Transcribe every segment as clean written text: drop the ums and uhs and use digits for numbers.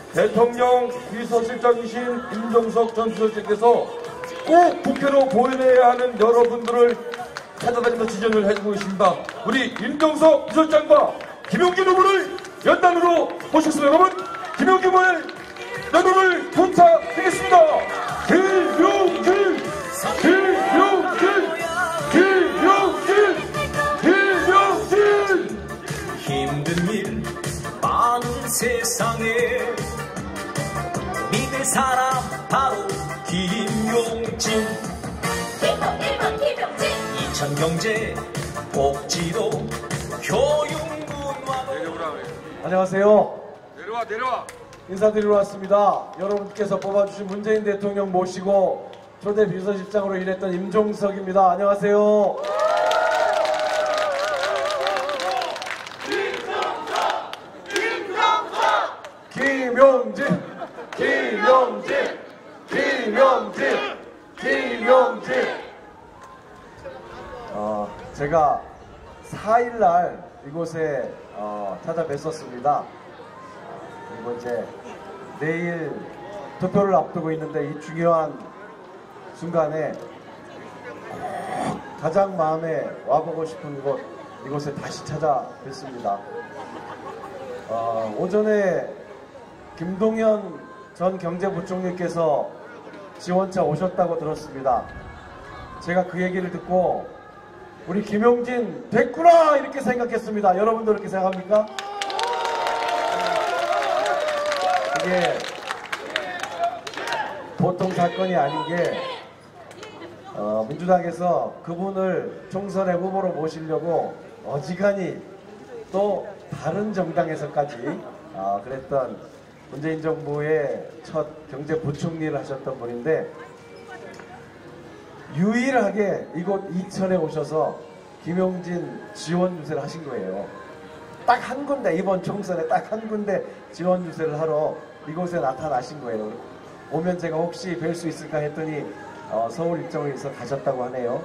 대통령 비서실장이신 임종석 전 비서실장께서 꼭 국회로 보내야 하는 여러분들을 찾아다니면서 지정을 해주고 계십니다. 우리 임종석 비서실장과 김용진 후보를 연단으로 모셨습니다. 여러분, 김용진 후보의 연단을 부탁드리겠습니다. 김용진! 김용진! 김용진! 김용진! 힘든 일 많은 세상에 믿을 사람 바로 김용진. 1번 김용진. 이천경제 복지도 교육문화. 안녕하세요. 내려와. 인사드리러 왔습니다. 여러분께서 뽑아주신 문재인 대통령 모시고 초대 비서실장으로 일했던 임종석입니다. 안녕하세요. 김용진. 제가 4일날 이곳에 찾아뵀었습니다. 그리고 이제 내일 투표를 앞두고 있는데 이 중요한 순간에 가장 마음에 와보고 싶은 곳, 이곳에 다시 찾아뵙습니다. 오전에 김동연 전 경제부총리께서 지원차 오셨다고 들었습니다. 제가 그 얘기를 듣고 우리 김용진 됐구나 이렇게 생각했습니다. 여러분도 그렇게 생각합니까? 이게 보통 사건이 아닌 게 민주당에서 그분을 총선의 후보로 모시려고 어지간히 또 다른 정당에서까지 그랬던 문재인 정부의 첫 경제부총리를 하셨던 분인데 유일하게 이곳 이천에 오셔서 김용진 지원 유세를 하신 거예요. 딱 한 군데, 이번 총선에 딱 한 군데 지원 유세를 하러 이곳에 나타나신 거예요. 오면 제가 혹시 뵐 수 있을까 했더니 서울 일정을 있어 가셨다고 하네요.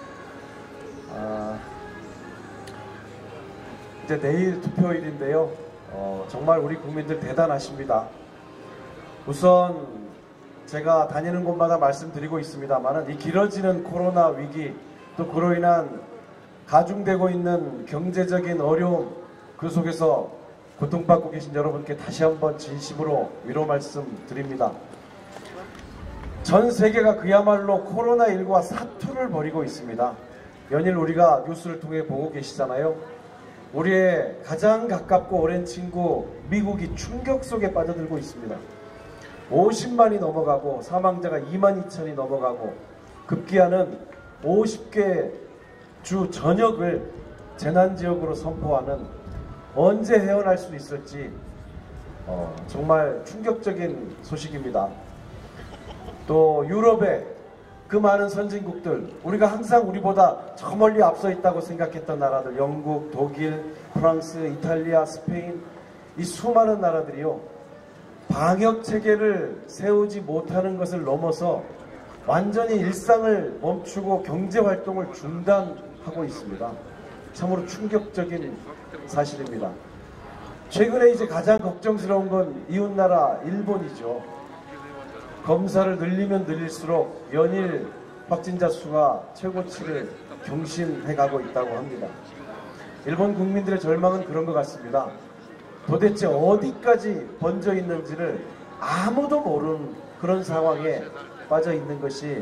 이제 내일 투표일인데요. 정말 우리 국민들 대단하십니다. 우선 제가 다니는 곳마다 말씀드리고 있습니다만 이 길어지는 코로나 위기, 또 그로 인한 가중되고 있는 경제적인 어려움, 그 속에서 고통받고 계신 여러분께 다시 한번 진심으로 위로 말씀드립니다. 전 세계가 그야말로 코로나19와 사투를 벌이고 있습니다. 연일 우리가 뉴스를 통해 보고 계시잖아요. 우리의 가장 가깝고 오랜 친구 미국이 충격 속에 빠져들고 있습니다. 50만이 넘어가고 사망자가 22,000이 넘어가고 급기야는 50개 주 전역을 재난지역으로 선포하는, 언제 헤어날 수 있을지 정말 충격적인 소식입니다. 또 유럽의 그 많은 선진국들, 우리가 항상 우리보다 저 멀리 앞서 있다고 생각했던 나라들, 영국, 독일, 프랑스, 이탈리아, 스페인, 이 수많은 나라들이요, 방역체계를 세우지 못하는 것을 넘어서 완전히 일상을 멈추고 경제활동을 중단하고 있습니다. 참으로 충격적인 사실입니다. 최근에 이제 가장 걱정스러운 건 이웃나라 일본이죠. 검사를 늘리면 늘릴수록 연일 확진자 수가 최고치를 경신해가고 있다고 합니다. 일본 국민들의 절망은 그런 것 같습니다. 도대체 어디까지 번져 있는지를 아무도 모르는 그런 상황에 빠져 있는 것이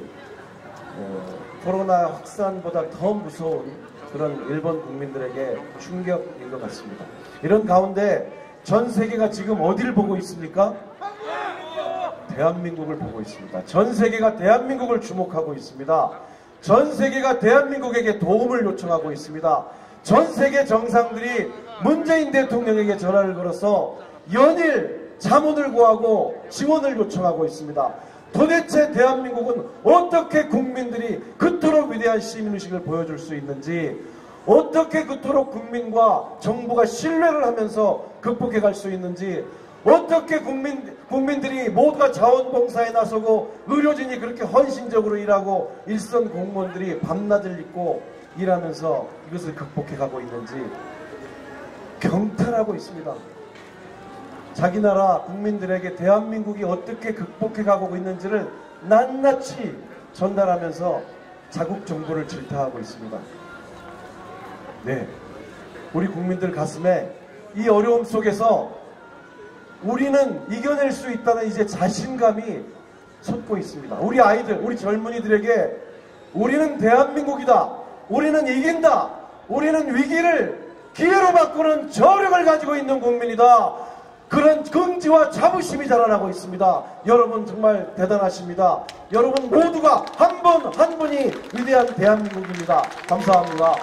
코로나 확산보다 더 무서운 그런 일본 국민들에게 충격인 것 같습니다. 이런 가운데 전 세계가 지금 어디를 보고 있습니까? 대한민국을 보고 있습니다. 전 세계가 대한민국을 주목하고 있습니다. 전 세계가 대한민국에게 도움을 요청하고 있습니다. 전 세계 정상들이 문재인 대통령에게 전화를 걸어서 연일 자문을 구하고 지원을 요청하고 있습니다. 도대체 대한민국은 어떻게 국민들이 그토록 위대한 시민의식을 보여줄 수 있는지, 어떻게 그토록 국민과 정부가 신뢰를 하면서 극복해 갈 수 있는지, 어떻게 국민들이 모두가 자원봉사에 나서고 의료진이 그렇게 헌신적으로 일하고 일선 공무원들이 밤낮을 잊고 일하면서 이것을 극복해 가고 있는지 경탄하고 있습니다. 자기 나라 국민들에게 대한민국이 어떻게 극복해 가고 있는지를 낱낱이 전달하면서 자국 정부를 질타하고 있습니다. 네, 우리 국민들 가슴에 이 어려움 속에서 우리는 이겨낼 수 있다는 이제 자신감이 솟고 있습니다. 우리 아이들, 우리 젊은이들에게 우리는 대한민국이다, 우리는 이긴다, 우리는 위기를 기회로 바꾸는 저력을 가지고 있는 국민이다, 그런 긍지와 자부심이 자라나고 있습니다. 여러분 정말 대단하십니다. 여러분 모두가 한 분 한 분이 위대한 대한민국입니다. 감사합니다.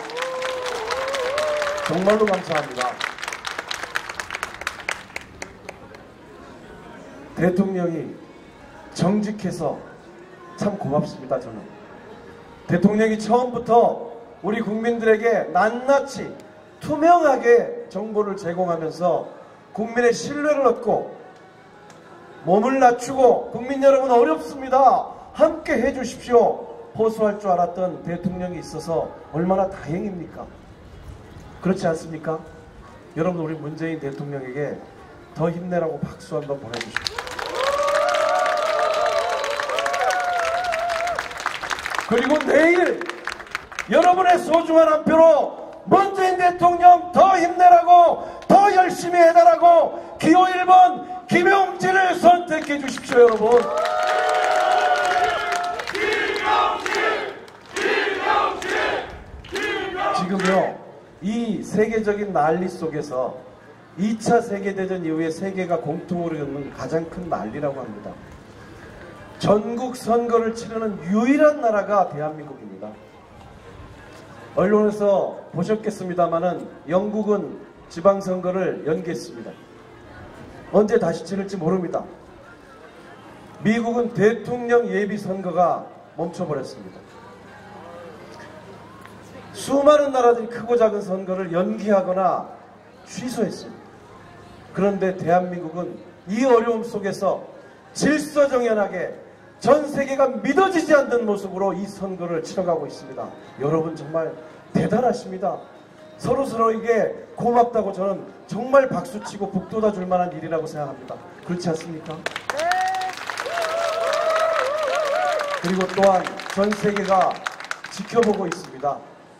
정말로 감사합니다. 대통령이 정직해서 참 고맙습니다. 저는 대통령이 처음부터 우리 국민들에게 낱낱이 투명하게 정보를 제공하면서 국민의 신뢰를 얻고 몸을 낮추고 국민 여러분 어렵습니다, 함께 해주십시오 호소할 줄 알았던 대통령이 있어서 얼마나 다행입니까? 그렇지 않습니까? 여러분 우리 문재인 대통령에게 더 힘내라고 박수 한번 보내주십시오. 그리고 내일 여러분의 소중한 한 표로 문재인 대통령 더 힘내라고, 더 열심히 해달라고 기호 1번 김용진을 선택해 주십시오. 여러분 지금요 이 세계적인 난리 속에서 2차 세계대전 이후에 세계가 공통으로 겪는 가장 큰 난리라고 합니다. 전국 선거를 치르는 유일한 나라가 대한민국입니다. 언론에서 보셨겠습니다마는 영국은 지방선거를 연기했습니다. 언제 다시 치를지 모릅니다. 미국은 대통령 예비선거가 멈춰버렸습니다. 수많은 나라들이 크고 작은 선거를 연기하거나 취소했습니다. 그런데 대한민국은 이 어려움 속에서 질서정연하게 전 세계가 믿어지지 않는 모습으로 이 선거를 치러가고 있습니다. 여러분 정말 대단하십니다. 서로서로에게 고맙다고 저는 정말 박수치고 북돋아 줄 만한 일이라고 생각합니다. 그렇지 않습니까? 그리고 또한 전 세계가 지켜보고 있습니다.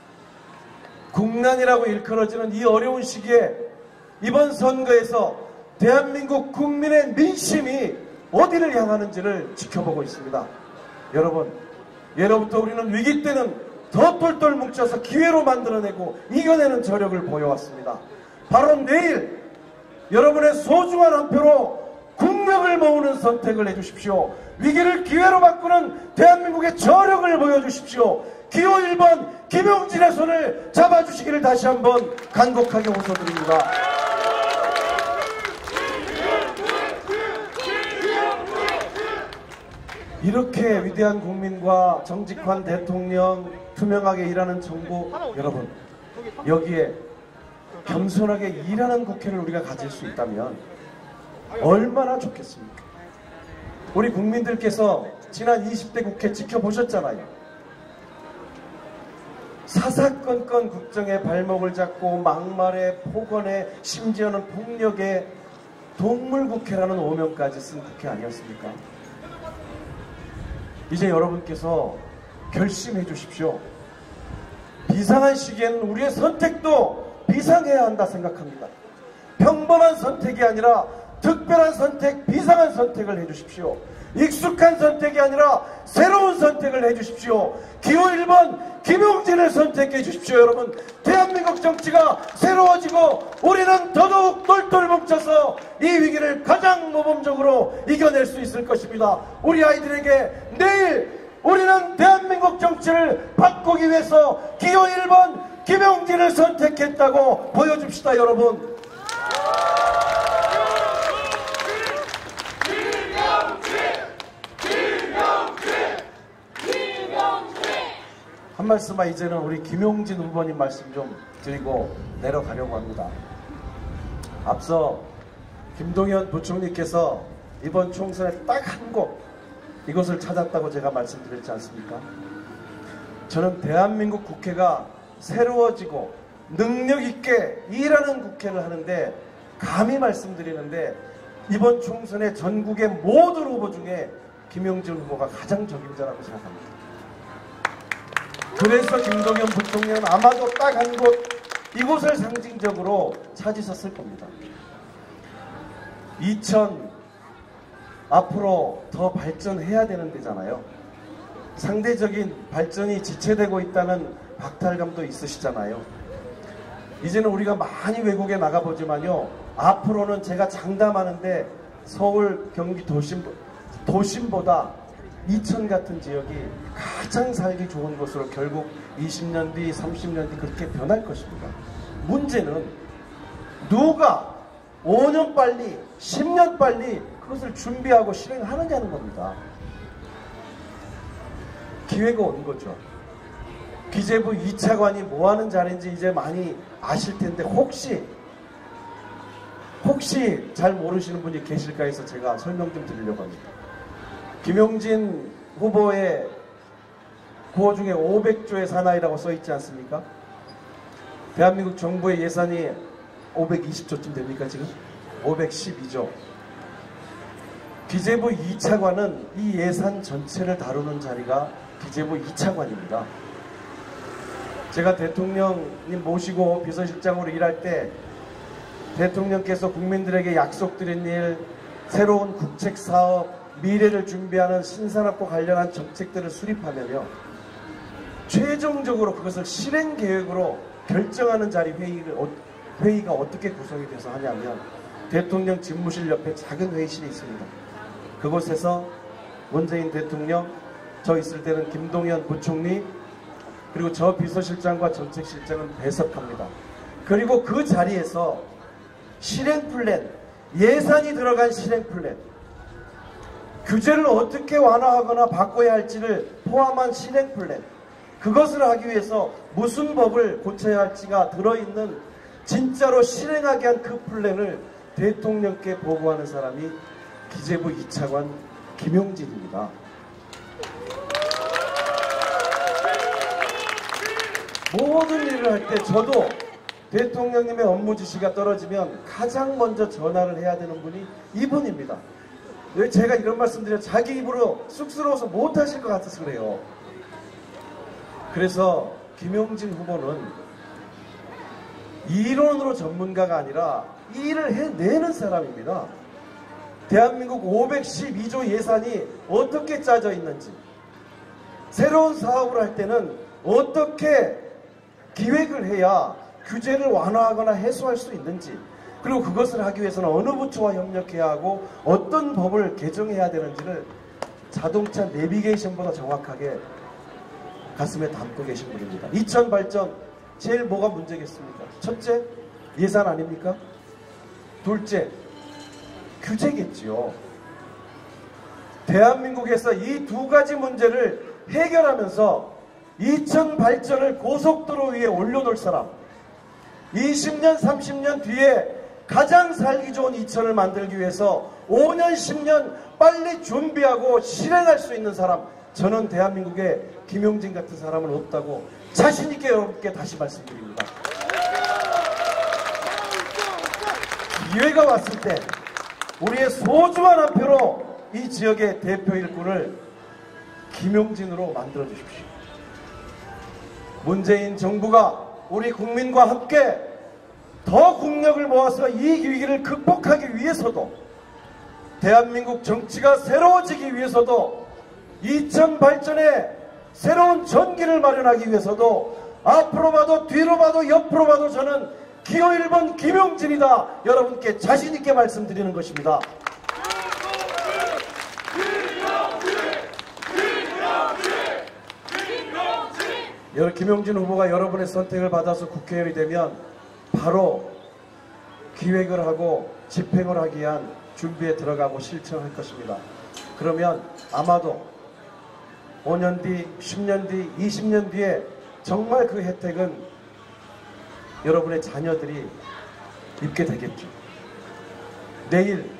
국난이라고 일컬어지는 이 어려운 시기에 이번 선거에서 대한민국 국민의 민심이 어디를 향하는지를 지켜보고 있습니다. 여러분, 예로부터 우리는 위기 때는 더 똘똘 뭉쳐서 기회로 만들어내고 이겨내는 저력을 보여왔습니다. 바로 내일 여러분의 소중한 한 표로 국력을 모으는 선택을 해주십시오. 위기를 기회로 바꾸는 대한민국의 저력을 보여주십시오. 기호 1번 김용진의 손을 잡아주시기를 다시 한번 간곡하게 호소드립니다. 이렇게 위대한 국민과 정직한 대통령, 투명하게 일하는 정부, 여러분 여기에 겸손하게 일하는 국회를 우리가 가질 수 있다면 얼마나 좋겠습니까? 우리 국민들께서 지난 20대 국회 지켜보셨잖아요. 사사건건 국정에 발목을 잡고 막말에 폭언에 심지어는 폭력에 동물국회라는 오명까지 쓴 국회 아니었습니까? 이제 여러분께서 결심해 주십시오. 비상한 시기에는 우리의 선택도 비상해야 한다 생각합니다. 평범한 선택이 아니라 특별한 선택, 비상한 선택을 해주십시오. 익숙한 선택이 아니라 새로운 선택을 해주십시오. 기호 1번 김용진을 선택해 주십시오. 여러분, 대한민국 정치가 새로워지고 우리는 더더욱 똘똘 뭉쳐서 이 위기를 가장 모범적으로 이겨낼 수 있을 것입니다. 우리 아이들에게 내일 우리는 대한민국 정치를 바꾸기 위해서 기호 1번 김용진을 선택했다고 보여줍시다. 여러분, 한 말씀만 이제는 우리 김용진 후보님 말씀 좀 드리고 내려가려고 합니다. 앞서 김동연 부총리께서 이번 총선에 딱 한 곳 이곳을 찾았다고 제가 말씀드렸지 않습니까? 저는 대한민국 국회가 새로워지고 능력 있게 일하는 국회를 하는데 감히 말씀드리는데 이번 총선의 전국의 모든 후보 중에 김용진 후보가 가장 적임자라고 생각합니다. 그래서 김동연 부총리는 아마도 딱 한 곳, 이곳을 상징적으로 차지했을 겁니다. 앞으로 더 발전해야 되는 데잖아요. 상대적인 발전이 지체되고 있다는 박탈감도 있으시잖아요. 이제는 우리가 많이 외국에 나가보지만요, 앞으로는 제가 장담하는데 서울, 경기 도심보다 이천 같은 지역이 가장 살기 좋은 곳으로 결국 20년 뒤, 30년 뒤 그렇게 변할 것입니다. 문제는 누가 5년 빨리, 10년 빨리 그것을 준비하고 실행하느냐는 겁니다. 기회가 온 거죠. 기재부 2차관이 뭐 하는 자리인지 이제 많이 아실 텐데 혹시 잘 모르시는 분이 계실까 해서 제가 설명 좀 드리려고 합니다. 김용진 후보의 구호 중에 500조의 사나이라고 써있지 않습니까? 대한민국 정부의 예산이 520조쯤 됩니까 지금? 512조. 기재부 2차관은 이 예산 전체를 다루는 자리가 기재부 2차관입니다. 제가 대통령님 모시고 비서실장으로 일할 때 대통령께서 국민들에게 약속드린 일, 새로운 국책사업, 미래를 준비하는 신산업과 관련한 정책들을 수립하면요, 최종적으로 그것을 실행계획으로 결정하는 자리 회의가 어떻게 구성이 돼서 하냐면 대통령 집무실 옆에 작은 회의실이 있습니다. 그곳에서 문재인 대통령, 저 있을 때는 김동연 부총리, 그리고 저 비서실장과 정책실장은 배석합니다. 그리고 그 자리에서 실행플랜, 예산이 들어간 실행플랜, 규제를 어떻게 완화하거나 바꿔야 할지를 포함한 실행플랜, 그것을 하기 위해서 무슨 법을 고쳐야 할지가 들어있는 진짜로 실행하게 한 그 플랜을 대통령께 보고하는 사람이 기재부 2차관 김용진입니다. 모든 일을 할 때 저도 대통령님의 업무 지시가 떨어지면 가장 먼저 전화를 해야 되는 분이 이분입니다. 왜 제가 이런 말씀드려요? 자기 입으로 쑥스러워서 못하실 것 같아서 그래요. 그래서 김용진 후보는 이론으로 전문가가 아니라 일을 해내는 사람입니다. 대한민국 512조 예산이 어떻게 짜져 있는지, 새로운 사업을 할 때는 어떻게 기획을 해야 규제를 완화하거나 해소할 수 있는지, 그리고 그것을 하기 위해서는 어느 부처와 협력해야 하고 어떤 법을 개정해야 되는지를 자동차 내비게이션보다 정확하게 가슴에 담고 계신 분입니다. 이천 발전 제일 뭐가 문제겠습니까? 첫째, 예산 아닙니까? 둘째, 규제겠지요. 대한민국에서 이 두 가지 문제를 해결하면서 이천 발전을 고속도로 위에 올려놓을 사람, 20년, 30년 뒤에 가장 살기 좋은 이천을 만들기 위해서 5년, 10년 빨리 준비하고 실행할 수 있는 사람, 저는 대한민국에 김용진 같은 사람은 없다고 자신있게 여러분께 다시 말씀드립니다. 기회가 왔을 때 우리의 소중한 한 표로 이 지역의 대표 일꾼을 김용진으로 만들어 주십시오. 문재인 정부가 우리 국민과 함께 더 국력을 모아서 이 위기를 극복하기 위해서도, 대한민국 정치가 새로워지기 위해서도, 이천 발전에 새로운 전기를 마련하기 위해서도, 앞으로 봐도 뒤로 봐도 옆으로 봐도 저는 기호 1번 김용진이다, 여러분께 자신있게 말씀드리는 것입니다. 김용진 후보가 여러분의 선택을 받아서 국회의원이 되면 바로 기획을 하고 집행을 하기 위한 준비에 들어가고 실천할 것입니다. 그러면 아마도 5년 뒤, 10년 뒤, 20년 뒤에 정말 그 혜택은 여러분의 자녀들이 입게 되겠죠. 내일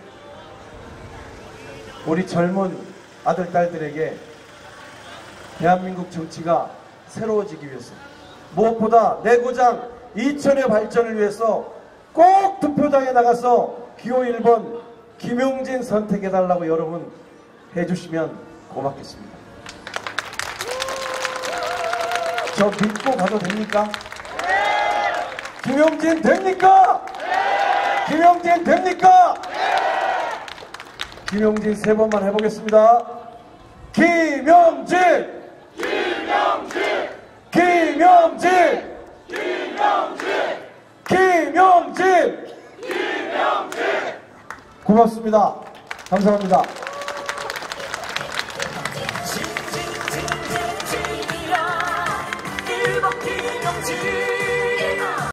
우리 젊은 아들, 딸들에게 대한민국 정치가 새로워지기 위해서, 무엇보다 내 고장 이천의 발전을 위해서 꼭 투표장에 나가서 기호 1번 김용진 선택해달라고 여러분 해주시면 고맙겠습니다. 저 믿고 가도 됩니까? 김용진 됩니까? 김용진 됩니까? 김용진 3번만 해보겠습니다. 김용진! 김용진! 김용진! 김용진! 김용진! 고맙습니다. 감사합니다.